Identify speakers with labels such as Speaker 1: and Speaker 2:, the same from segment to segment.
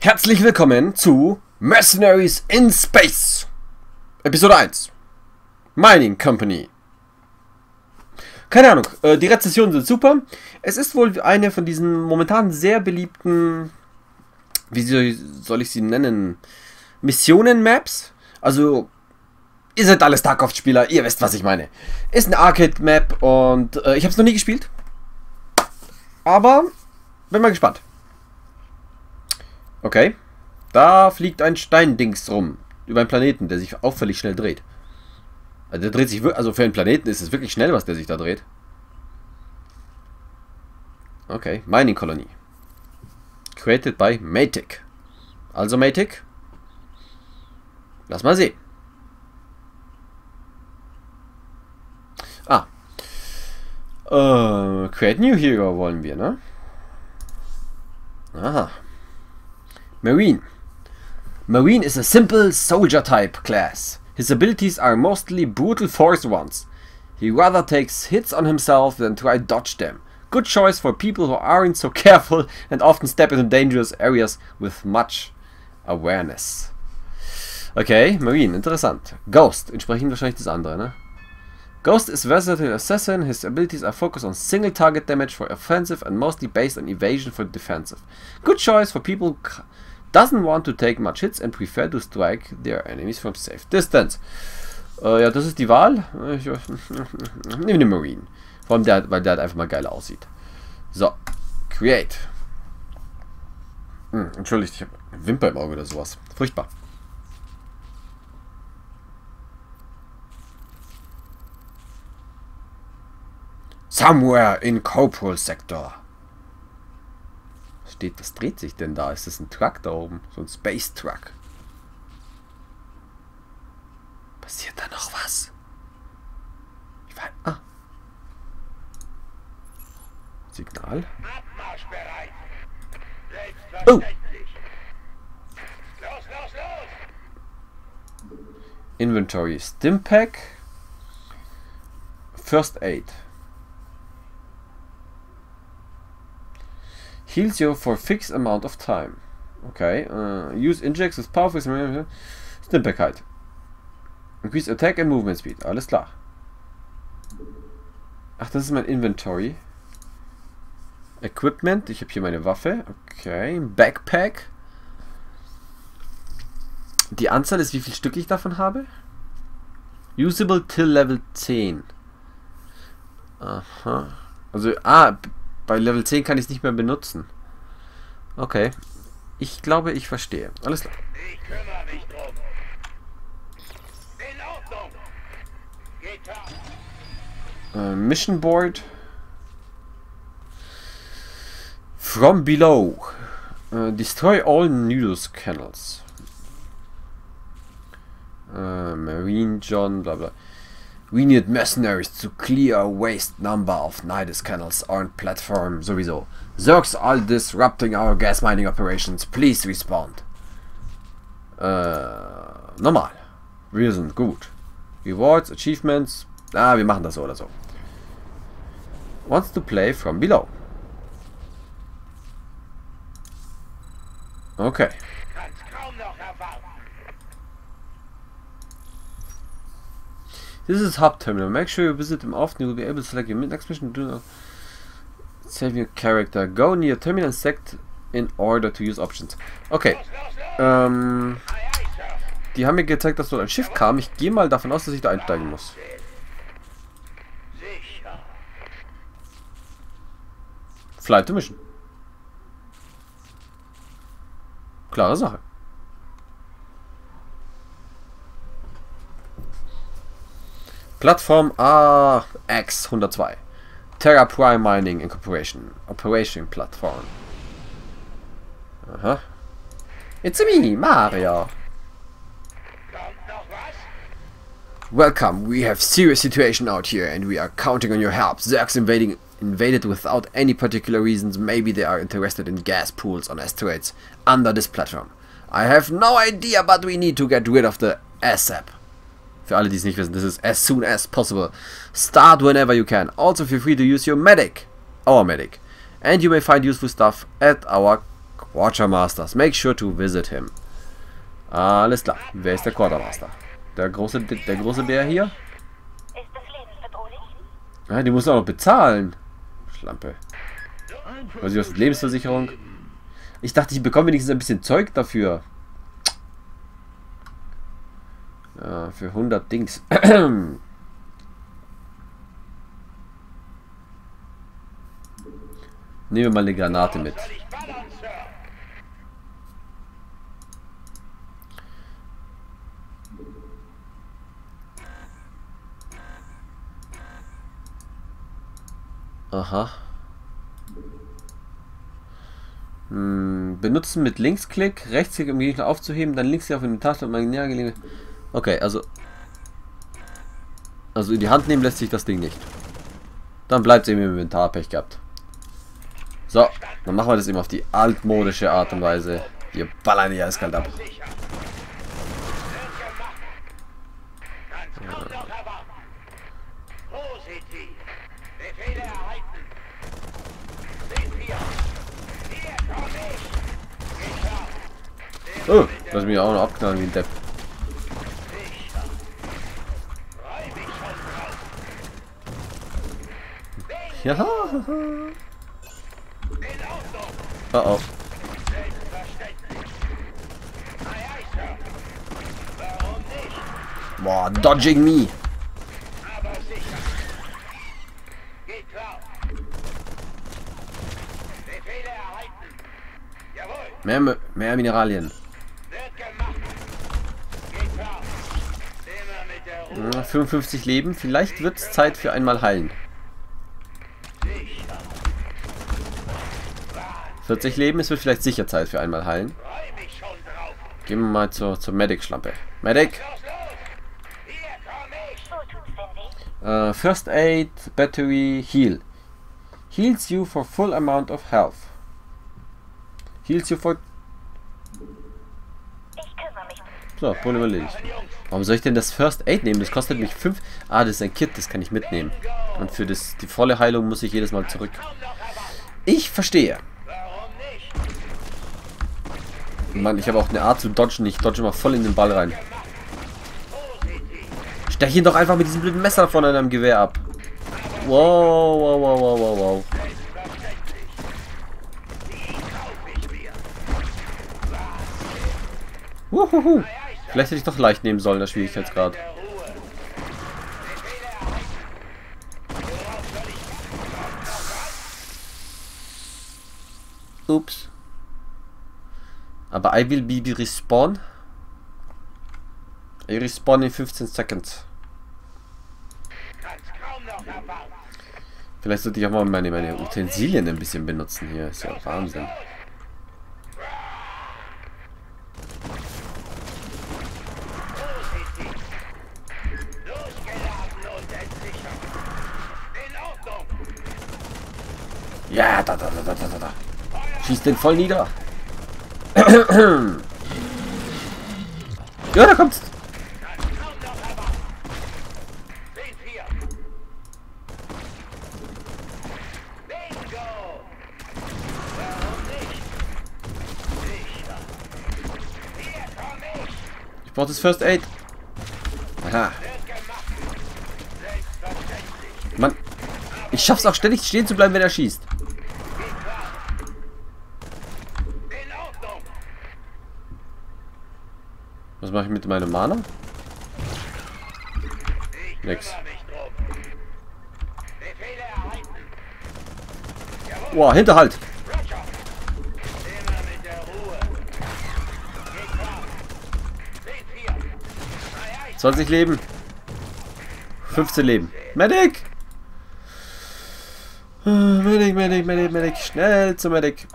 Speaker 1: Herzlich willkommen zu Mercenaries in Space, Episode 1, Mining Company. Keine Ahnung, die Rezessionen sind super. Es ist wohl eine von diesen momentan sehr beliebten, wie soll ich sie nennen, Missionen-Maps. Also, ihr seid alle StarCraft-Spieler, ihr wisst, was ich meine. Ist eine Arcade-Map und ich habe es noch nie gespielt. Aber, bin mal gespannt. Okay, da fliegt ein Steindings rum, über einen Planeten, der sich auffällig schnell dreht. Also der dreht sich, also für einen Planeten ist es wirklich schnell, was der sich da dreht. Okay, Mining Colony. Created by Matic. Also Matic, lass mal sehen. Create New Hero wollen wir, ne? Aha. Marine. Marine is a simple soldier type class. His abilities are mostly brutal force ones. He rather takes hits on himself than try to dodge them. Good choice for people who aren't so careful and often step into dangerous areas with much awareness. Okay, Marine, interessant. Ghost, entsprechend wahrscheinlich das andere, ne? Ghost is versatile assassin. His abilities are focused on single target damage for offensive and mostly based on evasion for defensive. Good choice for people who doesn't want to take much hits and prefer to strike their enemies from safe distance. Ja, das ist die Wahl. Ich nehme den Marine. Vor allem weil der halt einfach mal geil aussieht. So, Create. Entschuldigt, ich habe eine Wimper im Auge oder sowas. Furchtbar. Somewhere in Corporal Sector. Was dreht sich denn da? Ist das ein Truck da oben? So ein Space Truck. Passiert da noch was? Signal. Oh! Inventory. Stimpack. First Aid. Heals you for a fixed amount of time. Okay. Use injects with powerful Stimpack halt. Increase attack and movement speed. Alles klar. Ach, das ist mein Inventory. Equipment. Ich habe hier meine Waffe. Okay. Backpack. Die Anzahl ist, wie viel Stück ich davon habe. Usable till Level 10. Aha. Also, bei Level 10 kann ich es nicht mehr benutzen. Okay. Ich glaube, ich verstehe. Alles klar.
Speaker 2: Ich kümmere mich drum. In Ordnung. Geht klar.
Speaker 1: Mission Board. From below. Destroy all Nudus Canals. Marine John, bla bla. We need mercenaries to clear a vast number of Nidus canals on platform sowieso. Zergs are disrupting our gas mining operations. Please respond. Normal. Wir sind gut. Rewards, Achievements. Wir machen das so oder so. Wants to play from below. Okay. This is hub terminal. Make sure you visit them often. You will be able to select your next mission. Do not save your character. Go near terminal and select in order to use options. Okay. Die haben mir gezeigt, dass dort ein Schiff kam. Ich gehe mal davon aus, dass ich da einsteigen muss. Flight to Mission. Klare Sache. Plattform AX102. Terra Prime Mining Incorporation. Operation Plattform. Aha. It's me, Mario. Welcome. We have serious situation out here and we are counting on your help. Zergs invaded without any particular reasons. Maybe they are interested in gas pools on asteroids under this platform. I have no idea, but we need to get rid of the ASAP. Für alle, die es nicht wissen, this is as soon as possible. Start whenever you can. Also feel free to use your medic, our medic. And you may find useful stuff at our Quartermasters. Make sure to visit him. Alles klar. Wer ist der Quartermaster? Der große Bär hier?
Speaker 3: Ist das lebensbedrohlich?
Speaker 1: Ah, die muss auch noch bezahlen. Schlampe. Was ist die Lebensversicherung? Ich dachte, ich bekomme wenigstens ein bisschen Zeug dafür. Ja, für 100 Dings. Nehmen wir mal eine Granate mit. Aha. Benutzen mit Linksklick, Rechtsklick, um Gegner aufzuheben, dann Linksklick auf Inventar und imaginär gelegene. Okay, also in die Hand nehmen lässt sich das Ding nicht. Dann bleibt es eben im Inventar, Pech gehabt. So, dann machen wir das eben auf die altmodische Art und Weise. Wir ballern die eiskalt ab. Oh, lass mich auch noch abknallen wie ein Depp. Ja. Oh oh. Boah, dodging me. Mehr Mineralien. 55 Leben. Vielleicht wird es Zeit für einmal heilen. 40 Leben. Es wird vielleicht sicher Zeit für einmal heilen. Gehen wir mal zur Medic-Schlampe. Medic! First Aid, Battery, Heal. Heals you for full amount of health. Heals you for... So, Problem erledigt. Warum soll ich denn das First Aid nehmen? Das kostet mich 5... Ah, das ist ein Kit, das kann ich mitnehmen. Und für die volle Heilung muss ich jedes Mal zurück. Ich verstehe. Mann, ich habe auch eine Art zu dodgen. Ich dodge immer voll in den Ball rein. Stech ihn doch einfach mit diesem blöden Messer von einem Gewehr ab. Wow, wow, wow, wow, wow, wow. Uhuhu. Vielleicht hätte ich doch leicht nehmen sollen, der Schwierigkeitsgrad. Ups. Aber I will be respawn. I respawn in 15 seconds. Vielleicht sollte ich auch mal meine Utensilien ein bisschen benutzen hier. Ist ja Wahnsinn. Ja, da. Schieß den voll nieder. Ja, da kommt's. Ich brauche das First Aid. Aha. Mann, ich schaff's auch ständig stehen zu bleiben, wenn er schießt. Was mache ich mit meinem Mana? Nix. Boah, Hinterhalt! 20 Leben. 15 Leben. Medic! Medic. Schnell zum Medic.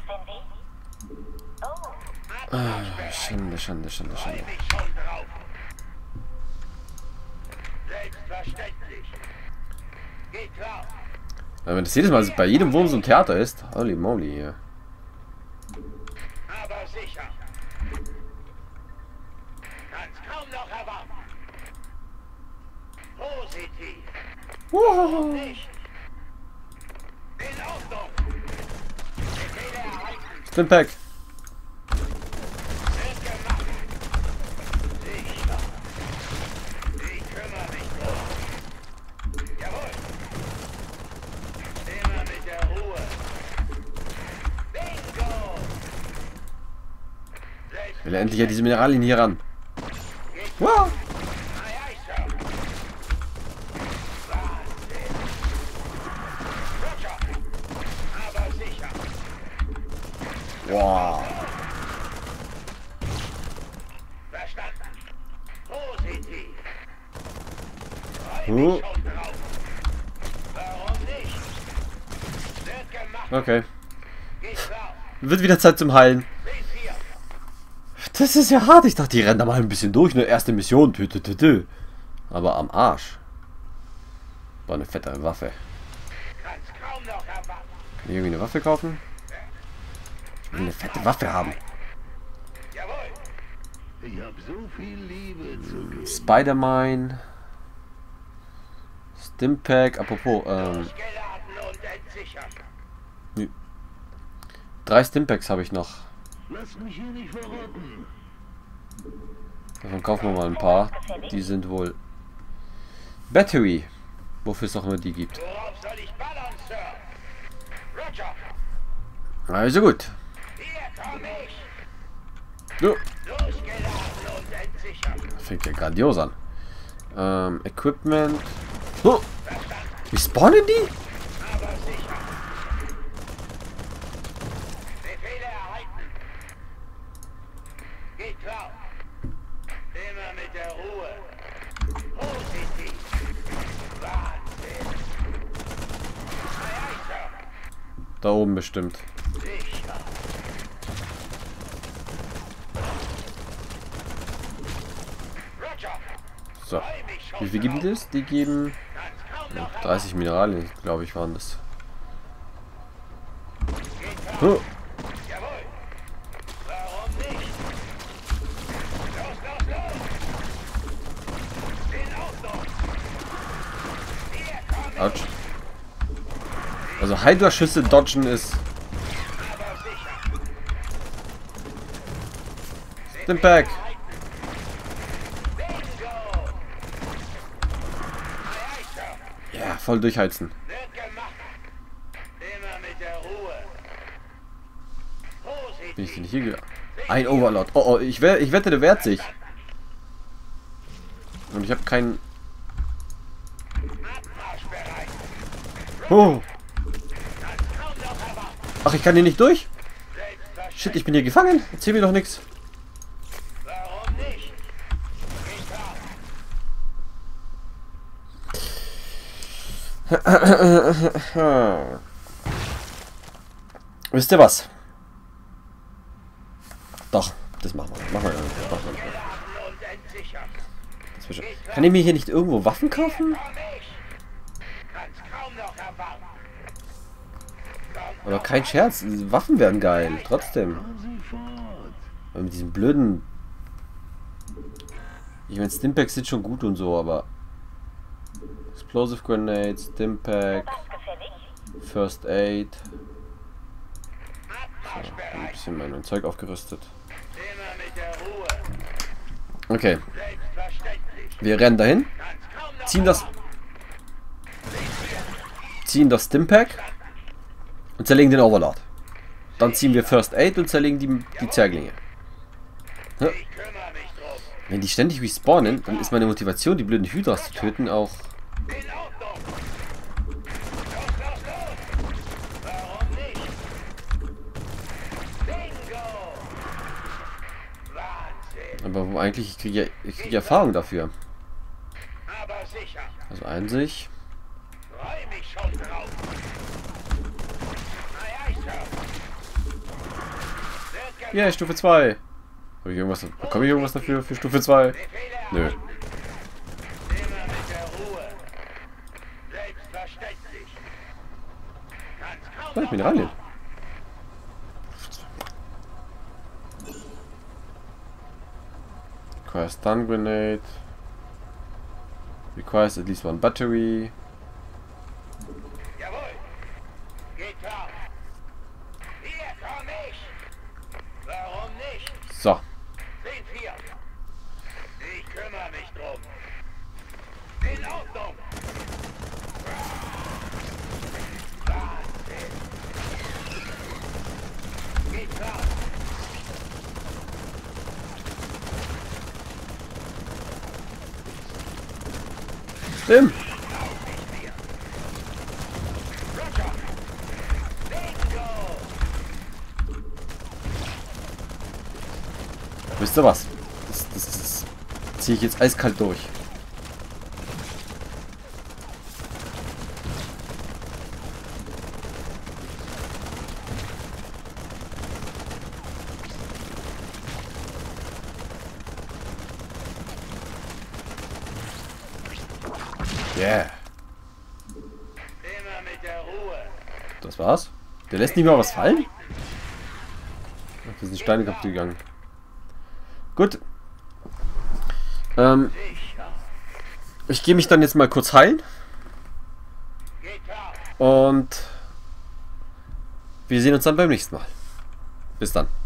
Speaker 1: Schande. Wenn das jedes Mal bei jedem Wurm so ein Theater ist. Holy moly hier.
Speaker 2: Aber sicher. Kannst kaum noch erwarten. Positiv.
Speaker 1: Wow.
Speaker 2: Nicht. In Ordnung. Befehle erhalten.
Speaker 1: Stimpak. Will er endlich ja diese Mineralien hier ran. Wow. Wow.
Speaker 2: Verstanden. Positiv.
Speaker 1: Huh.
Speaker 2: Schon drauf. Warum nicht? Wird gemacht.
Speaker 1: Okay.
Speaker 2: Geht drauf.
Speaker 1: Wird wieder Zeit zum Heilen.
Speaker 2: C4.
Speaker 1: Das ist ja hart. Ich dachte, die rennen da mal ein bisschen durch. Eine erste Mission. Tü, tü, tü, tü. Aber am Arsch. War eine fette Waffe.
Speaker 2: Kannst kaum noch erwarten.
Speaker 1: Kann ich irgendwie eine Waffe kaufen? Ich will eine fette Waffe haben.
Speaker 2: Jawohl.
Speaker 4: Ich hab so viel Liebe zu geben.
Speaker 1: Spider-Man. Stimpack. Apropos,
Speaker 2: Geladen und entsichern.
Speaker 1: 3 Stimpaks habe ich noch.
Speaker 4: Lass mich hier nicht verrotten.
Speaker 1: Davon kaufen wir mal ein paar. Die sind wohl Battery. Wofür es auch immer die gibt.
Speaker 2: Worauf soll ich ballern, Sir? Roger.
Speaker 1: Also gut.
Speaker 2: Hier komm ich.
Speaker 1: So.
Speaker 2: Losgeladen und entsichern.
Speaker 1: Fängt ja grandios an. Equipment. Oh. Wie spawnen die?
Speaker 2: Aber sicher. Befehle erhalten. Geht klar. Immer mit der Ruhe. Positiv. Wahnsinn. Ei, ei, Sir.
Speaker 1: Da oben bestimmt.
Speaker 2: Sicher. Roger.
Speaker 1: So.
Speaker 2: Freu mich schon
Speaker 1: Wie viel geben die das? Die geben
Speaker 2: Kannst kaum noch
Speaker 1: 30 Mineralien, glaube ich, waren das.
Speaker 2: Geht klar.
Speaker 1: Oh.
Speaker 2: Jawohl. Warum nicht? Los, los, los. In Ordnung. Hier komm ich.
Speaker 1: Autsch. Also Hydra-Schüsse dodgen ist
Speaker 2: Aber sicher.
Speaker 1: Stimpack.
Speaker 2: Bingo. Ei, ei, Sir.
Speaker 1: Ja, voll durchheizen.
Speaker 2: Wird gemacht. Immer mit der Ruhe.
Speaker 1: Bin ich
Speaker 2: Positiv.
Speaker 1: denn hier gegangen? Ein Overlord. Oh, oh, ich wette, der wehrt sich. Und ich habe keinen...
Speaker 2: Abmarschbereit.
Speaker 1: Oh.
Speaker 2: Kannst kaum noch erwarten.
Speaker 1: Ach, ich kann hier nicht durch?
Speaker 2: Selbstverständlich.
Speaker 1: Shit, ich bin hier gefangen. Erzähl mir doch nichts.
Speaker 2: Warum nicht? Geht klar.
Speaker 1: Wisst ihr was? Doch, das machen wir. Machen wir.
Speaker 2: Geladen und entsichern.
Speaker 1: Das wird schon. Kann ich mir hier nicht irgendwo Waffen kaufen?
Speaker 2: Komm ich. Kannst kaum noch erwarten.
Speaker 1: Aber kein Scherz, Waffen werden geil. Trotzdem.
Speaker 4: Fahren Sie fort.
Speaker 1: Weil mit diesem blöden... Ich meine, Stimpaks sind schon gut und so, aber... Explosive Grenades, Stimpak,
Speaker 3: Was gefällig?
Speaker 1: First Aid. Ein
Speaker 2: Abmarschbereit.
Speaker 1: bisschen mein Zeug aufgerüstet.
Speaker 2: Immer mit der Ruhe.
Speaker 1: Okay,
Speaker 2: Selbstverständlich.
Speaker 1: wir rennen dahin,
Speaker 2: Kannst kaum noch
Speaker 1: ziehen das,
Speaker 2: erwarten.
Speaker 1: Stimpack und zerlegen den Overlord. Dann ziehen wir First Aid und zerlegen die Zerglinge.
Speaker 2: Ich kümmere mich drum.
Speaker 1: Wenn die ständig respawnen, dann ist meine Motivation, die blöden Hydras zu töten, auch...
Speaker 2: In Ordnung. Los, los, los. Warum nicht? Bingo. Wahnsinn.
Speaker 1: Aber eigentlich, ich krieg ja Erfahrung dafür.
Speaker 2: Aber sicher.
Speaker 1: Also Einsicht.
Speaker 2: Freu mich schon drauf. Ei, ei, Sir. Wird gemacht.
Speaker 1: Ja, Stufe 2. Bekomme ich irgendwas dafür für Stufe 2?
Speaker 2: Befehle
Speaker 1: Nö.
Speaker 2: erhalten. Immer mit der Ruhe. Selbstverständlich. Kannst kaum
Speaker 1: Oh,
Speaker 2: noch
Speaker 1: Mineralien.
Speaker 2: erwarten.
Speaker 1: Requires stun grenade. Requires at least one battery.
Speaker 2: Jawohl. Geht klar. Hier komm ich. Warum nicht?
Speaker 1: So.
Speaker 2: C4. Ich kümmere mich drum. In Ordnung. Wahnsinn. Geht klar.
Speaker 1: Tim! Wisst ihr was? Das ziehe ich jetzt eiskalt durch. Yeah.
Speaker 2: Immer mit der Ruhe.
Speaker 1: Das war's? Der lässt nicht mehr was fallen? Ach, das sind Steine kaputt gegangen. Gut.
Speaker 2: Sicher.
Speaker 1: Ich gehe mich dann jetzt mal kurz heilen.
Speaker 2: Geht klar.
Speaker 1: Und wir sehen uns dann beim nächsten Mal. Bis dann.